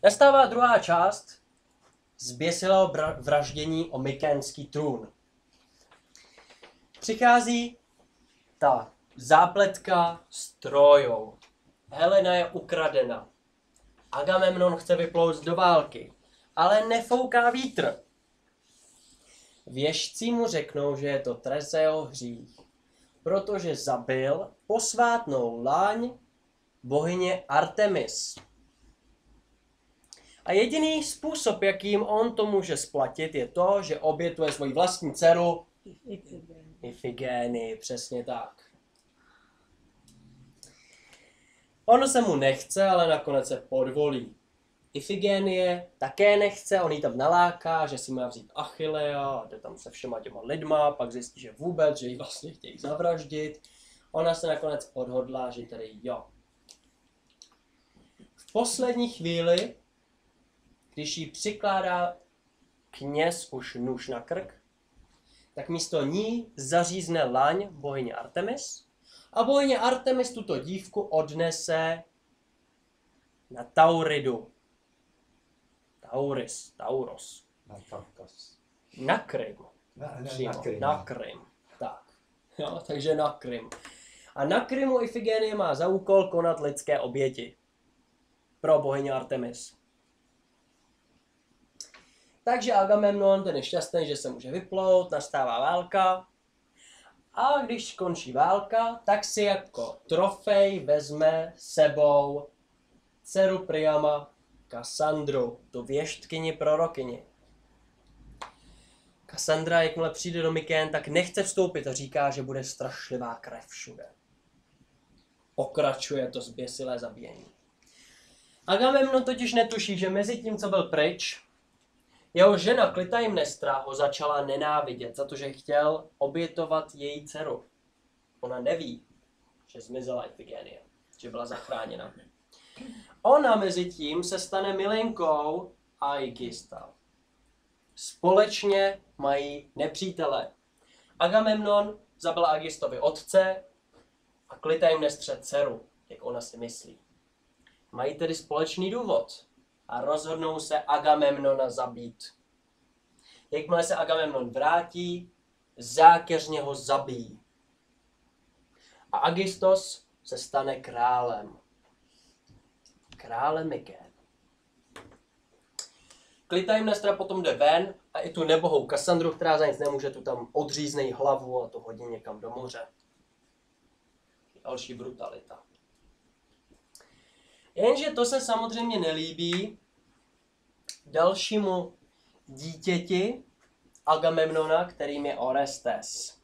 Nastává druhá část zběsilého vraždění o mykénský trůn. Přichází ta zápletka s Trójou. Helena je ukradena. Agamemnon chce vyplout do války, ale nefouká vítr. Věštci mu řeknou, že je to trest za jeho hřích, protože zabil posvátnou láň bohyně Artemis. A jediný způsob, jakým on to může splatit, je to, že obětuje svoji vlastní dceru Ifigénii, přesně tak. Ono se mu nechce, ale nakonec se podvolí. Ifigénie také nechce, on jí tam naláká, že si má vzít Achillea, a jde tam se všema těma lidma, pak zjistí, že vůbec, že jí vlastně chtějí zavraždit. Ona se nakonec odhodlá, že tady jo. V poslední chvíli, když jí přikládá kněz už nůž na krk, tak místo ní zařízne laň bohyně Artemis a bohyně Artemis tuto dívku odnese na Tauridu. Tauros. Na Kavkaz. Na Krym. Na Krym. Tak. Jo, takže na Krym. A na Krymu Ifigénie má za úkol konat lidské oběti pro bohyni Artemis. Takže Agamemnon, ten je šťastný, že se může vyplout, nastává válka. A když skončí válka, tak si jako trofej vezme sebou dceru Priama Kassandru, tu věštkyni prorokyni. Kassandra, jakmile přijde do Mykén, tak nechce vstoupit a říká, že bude strašlivá krev všude. Pokračuje to zběsilé zabíjení. Agamemnon totiž netuší, že mezi tím, co byl pryč, jeho žena Klytaimnestra ho začala nenávidět za to, že chtěl obětovat její dceru. Ona neví, že zmizela Ifigénie, že byla zachráněna. Ona mezi tím se stane milenkou Aigista. Společně mají nepřítele. Agamemnon zabil Aigistovi otce a Klytaimnestře dceru, jak ona si myslí. Mají tedy společný důvod a rozhodnou se Agamemnona zabít. Jakmile se Agamemnon vrátí, zákeřně ho zabijí. A Agistos se stane králem. Králem Mykén. Klytaimnestra potom jde ven a i tu nebohou Kassandru, která za nic nemůže, tu tam odřízne jí hlavu a to hodí někam do moře. Další brutalita. Jenže to se samozřejmě nelíbí dalšímu dítěti Agamemnona, kterým je Orestes.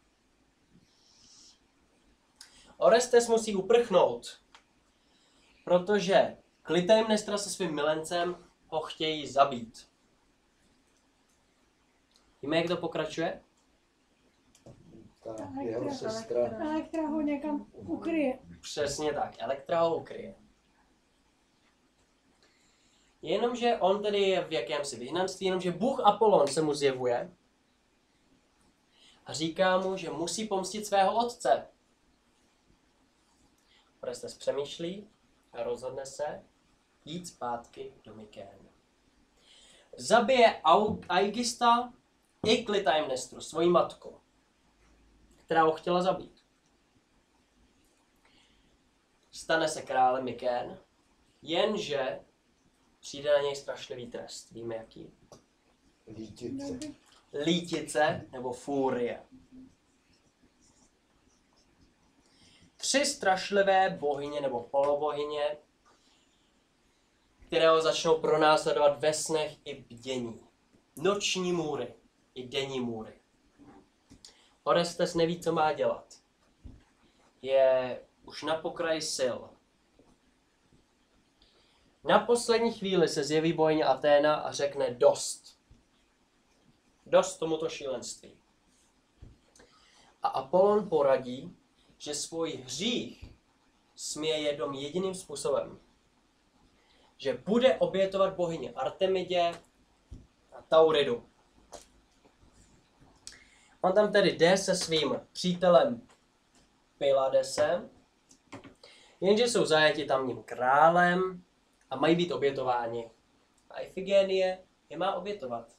Orestes musí uprchnout, protože Klytaimnestra se svým milencem ho chtějí zabít. Víme, jak to pokračuje? Ta jeho sestra. Elektra ho někam ukryje. Přesně tak, Elektra ho ukryje. Jenomže on tedy je v jakémsi vyhnanství, jenomže Bůh Apollon se mu zjevuje a říká mu, že musí pomstit svého otce. Orestes přemýšlí a rozhodne se jít zpátky do Mykén. Zabije Aigista i Klytaimnestru, svoji matku, která ho chtěla zabít. Stane se králem Mykén, jenže přijde na něj strašlivý trest. Víme jaký? Lítice. Lítice nebo fúrie. 3 strašlivé bohyně nebo polobohyně, které ho začnou pronásledovat ve snech i bdění. Noční můry i denní můry. Orestes neví, co má dělat. Je už na pokraji sil. Na poslední chvíli se zjeví bohyně Aténa a řekne dost. Dost tomuto šílenství. A Apollon poradí, že svůj hřích směje jenom jediným způsobem. Že bude obětovat bohyni Artemidě a Tauridu. On tam tedy jde se svým přítelem Pyladesem, jenže jsou zajati tamním králem a mají být obětováni. a Ifigénie je má obětovat.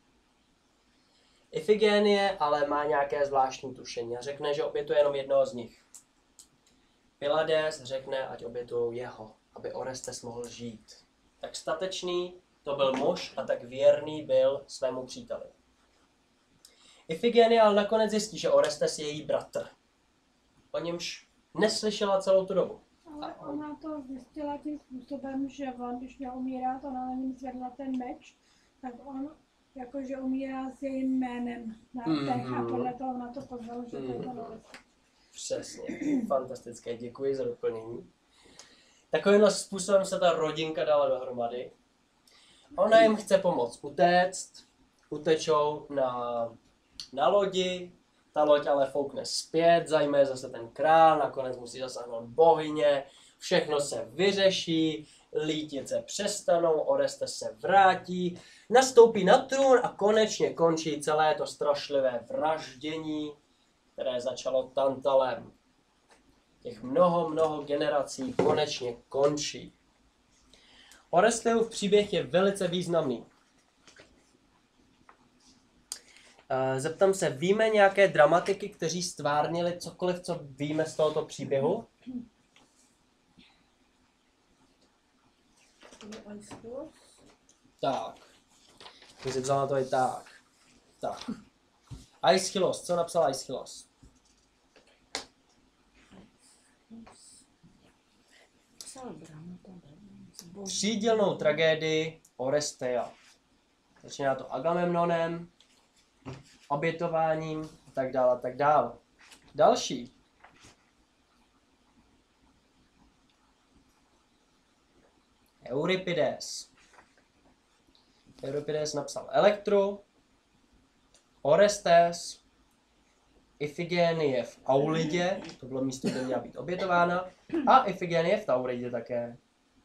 Ifigénie ale má nějaké zvláštní tušení a řekne, že obětuje jenom jednoho z nich. Pylades řekne, ať obětujou jeho, aby Orestes mohl žít. Tak statečný to byl muž a tak věrný byl svému příteli. Ifigénie ale nakonec zjistí, že Orestes je její bratr. O němž neslyšela celou tu dobu. Ale ona to zjistila tím způsobem, že on, když měl umírat, ona na něm zvedla ten meč, tak on jakože umírá s jejím jménem na rtech a podle toho na to poznal, že to je to Orestes. Přesně, fantastické, děkuji za doplnění. Takovým způsobem se ta rodinka dala dohromady. Ona jim chce pomoct utéct, utečou na lodi, ta loď ale foukne zpět, zajme zase ten král, nakonec musí zasáhnout bohyně, všechno se vyřeší, lítice přestanou, Orestes se vrátí, nastoupí na trůn a konečně končí celé to strašlivé vraždění, které začalo Tantalem. Těch mnoho generací konečně končí. Oresteův příběh je velice významný. Zeptám se, víme nějaké dramatiky, kteří stvárnili cokoliv, co víme z tohoto příběhu? Tak. Když jsi vzal na to i tak. Tak. Aeschylus, co napsal Aeschylus? Třídělnou tragédii Orestea. Začíná to Agamemnonem, obětováním a tak dále, a tak dále. Další. Euripides. Euripides napsal Elektru, Orestes, Ifigénie v Aulidě, to bylo místo, kde měla být obětována, a Ifigénie v Tauridě také.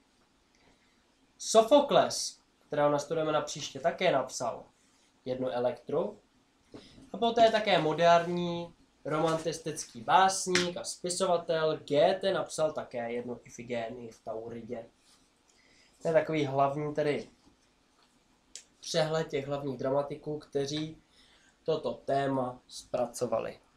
Sofokles, kterého nastudujeme na příště, také napsal jednu Elektru. A poté také moderní romantistický básník a spisovatel Goethe napsal také jednu Ifigénii v Tauridě. To je takový hlavní tedy přehled těch hlavních dramatiků, kteří toto téma zpracovali.